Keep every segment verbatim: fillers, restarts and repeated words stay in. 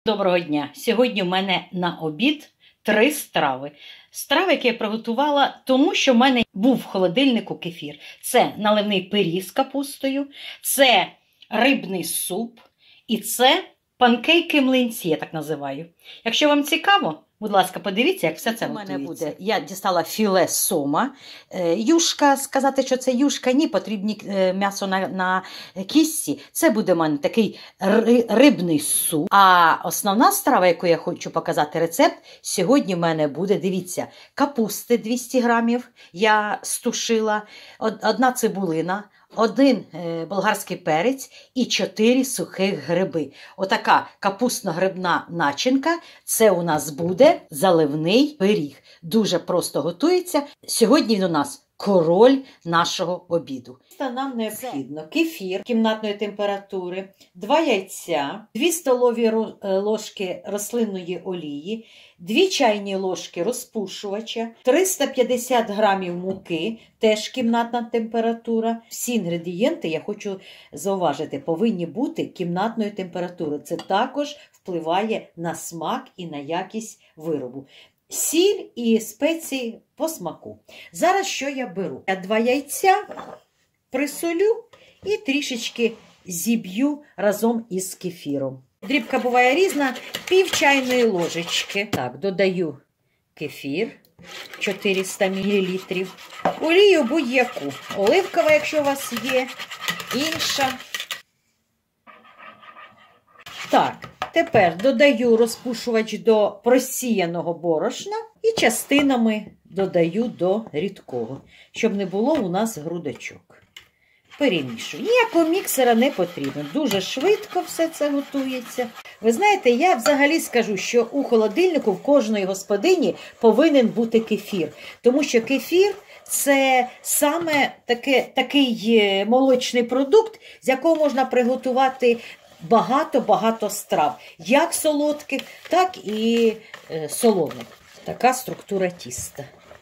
Доброго дня! Сьогодні в мене на обід три страви. Страви, які я приготувала, тому що в мене був в холодильнику кефір. Це наливний пиріг з капустою, це рибний суп і це панкейки-млинці, я так називаю. Якщо вам цікаво, будь ласка, подивіться, як все це готується. У мене буде, я дістала філе сома, юшка, сказати, що це юшка, ні, потрібні м'ясо на, на кістці. Це буде в мене такий рибний суп. А основна страва, яку я хочу показати рецепт, сьогодні в мене буде, дивіться, капусти двісті грамів, я стушила, одна цибулина, один е, болгарський перець і чотири сухих гриби. Отака капустно-грибна начинка. Це у нас буде заливний пиріг. Дуже просто готується. Сьогодні він у нас король нашого обіду. Нам необхідно кефір кімнатної температури, два яйця, дві столові ложки рослинної олії, дві чайні ложки розпушувача, триста п'ятдесят грамів муки, теж кімнатна температура. Всі інгредієнти, я хочу зауважити, повинні бути кімнатної температури. Це також впливає на смак і на якість виробу. Сіль і спеції по смаку. Зараз що я беру? Я два яйця присолю і трішечки зіб'ю разом із кефіром. Дрібка буває різна, пів чайної ложечки. Так, додаю кефір чотириста мілілітрів, олію будь-яку, оливкова, якщо у вас є, інша. Так. Тепер додаю розпушувач до просіяного борошна і частинами додаю до рідкого, щоб не було у нас грудочок. Перемішую. Ніякого міксера не потрібно. Дуже швидко все це готується. Ви знаєте, я взагалі скажу, що у холодильнику в кожної господині повинен бути кефір. Тому що кефір – це саме таке, такий молочний продукт, з якого можна приготувати багато-багато страв, як солодких, так і е, солоних. Така структура тіста.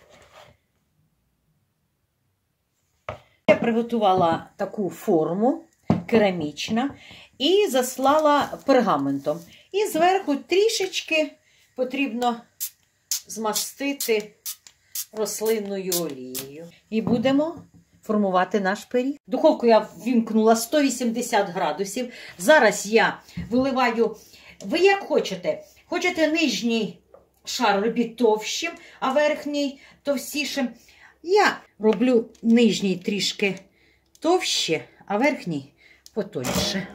Я приготувала таку форму, керамічна, і заслала пергаментом. І зверху трішечки потрібно змастити рослинною олією. І будемо формувати наш пиріг. Духовку я ввімкнула сто вісімдесят градусів. Зараз я виливаю, ви як хочете. Хочете нижній шар робіть товщим, а верхній товстішим. Я роблю нижній трішки товще, а верхній потоньше.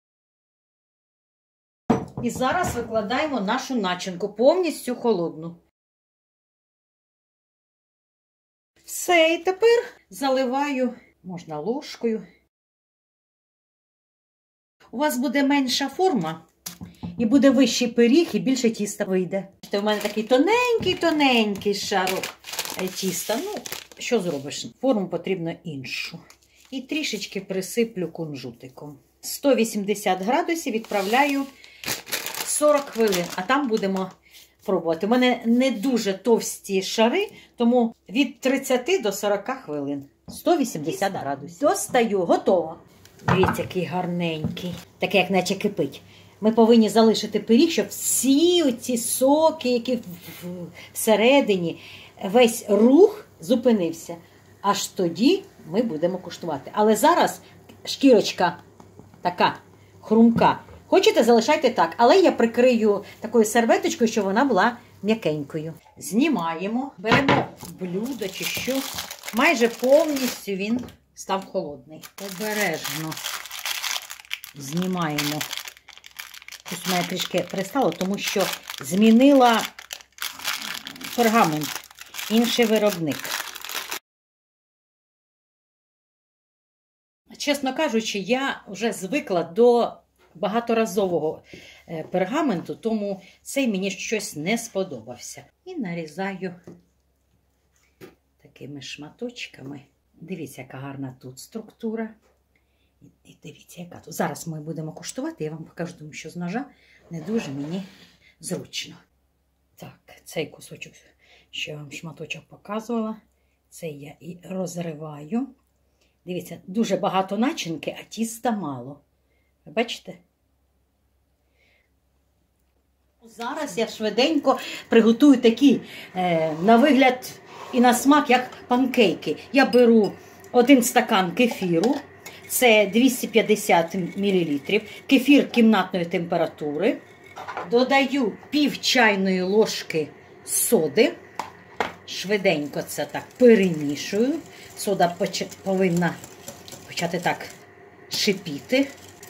І зараз викладаємо нашу начинку, повністю холодну. Все, і тепер заливаю, можна ложкою. У вас буде менша форма, і буде вищий пиріг, і більше тіста вийде. У мене такий тоненький-тоненький шарок тіста. Ну, що зробиш? Форму потрібно іншу. І трішечки присиплю кунжутиком. сто вісімдесят градусів відправляю сорок хвилин, а там будемо пробувати. У мене не дуже товсті шари, тому від тридцяти до сорока хвилин. сто вісімдесят градусів. Достаю, готово. Дивіться, який гарненький. Таке, як наче кипить. Ми повинні залишити пиріг, щоб всі оці соки, які всередині, весь рух зупинився. Аж тоді ми будемо куштувати. Але зараз шкірочка така хрумка. Хочете, залишайте так, але я прикрию такою серветочкою, щоб вона була м'якенькою. Знімаємо, беремо блюдо чи що. Майже повністю він став холодний. Обережно знімаємо. Ось у мене трішки пристало, тому що змінила пергамент, інший виробник. Чесно кажучи, я вже звикла до багаторазового пергаменту, тому цей мені щось не сподобався. І нарізаю такими шматочками. Дивіться, яка гарна тут структура. І дивіться, яка тут. Зараз ми будемо куштувати, я вам покажу, тому що з ножа не дуже мені зручно. Так, цей кусочок, що я вам шматочок показувала, цей я і розриваю. Дивіться, дуже багато начинки, а тіста мало. Ви бачите? Зараз я швиденько приготую такі, е, на вигляд і на смак, як панкейки. Я беру один стакан кефіру, це двісті п'ятдесят мілілітрів, кефір кімнатної температури. Додаю пів чайної ложки соди. Швиденько це так перемішую. Сода повинна почати так шипіти.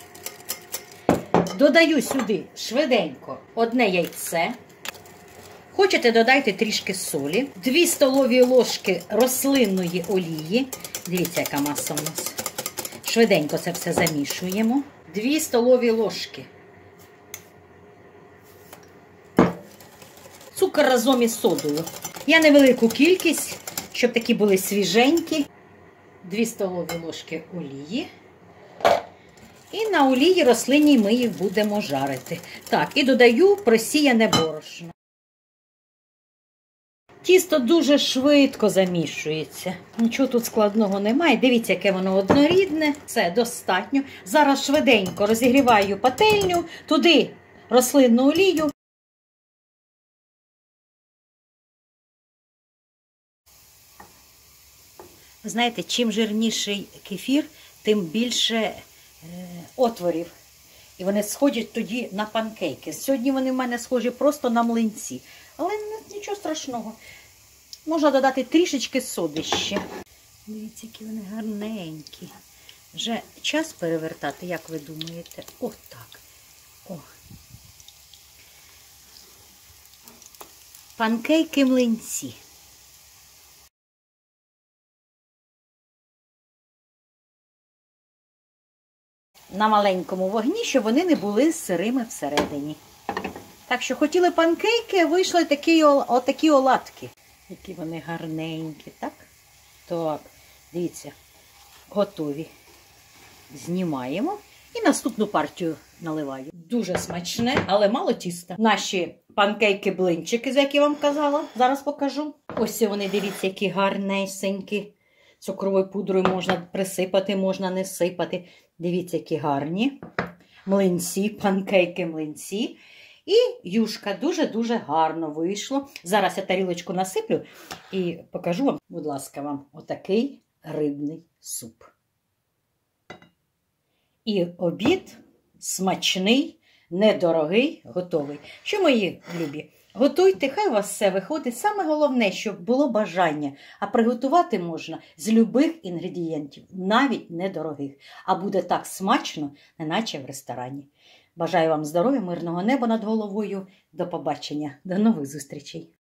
Додаю сюди швиденько одне яйце. Хочете, додайте трішки солі. дві столові ложки рослинної олії. Дивіться, яка маса у нас. Швиденько це все замішуємо. дві столові ложки. Цукор разом із содою. Я невелику кількість, щоб такі були свіженькі. дві столові ложки олії. І на олії рослинній ми їх будемо жарити. Так, і додаю просіяне борошно. Тісто дуже швидко замішується. Нічого тут складного немає. Дивіться, яке воно однорідне. Це достатньо. Зараз швиденько розігріваю пательню, туди рослинну олію. Знаєте, чим жирніший кефір, тим більше е, отворів. І вони сходять тоді на панкейки. Сьогодні вони в мене схожі просто на млинці. Але нічого страшного. Можна додати трішечки соди ще. Дивіться, які вони гарненькі. Вже час перевертати, як ви думаєте? Отак. О. Панкейки-млинці. На маленькому вогні, щоб вони не були сирими всередині. Так що хотіли панкейки, вийшли такі, отакі оладки. Які вони гарненькі, так? Так, дивіться, готові. Знімаємо і наступну партію наливаю. Дуже смачне, але мало тіста. Наші панкейки-блинчики, за які я вам казала, зараз покажу. Ось вони, дивіться, які гарнесенькі. Цукровою пудрою можна присипати, можна не сипати. Дивіться, які гарні. Млинці, панкейки-млинці. І юшка дуже-дуже гарно вийшло. Зараз я тарілочку насиплю і покажу вам, будь ласка, вам отакий рибний суп. І обід смачний, недорогий, готовий. Що, мої любі? Готуйте, хай у вас все виходить. Саме головне, щоб було бажання. А приготувати можна з любих інгредієнтів, навіть недорогих. А буде так смачно, неначе в ресторані. Бажаю вам здоров'я, мирного неба над головою. До побачення, до нових зустрічей.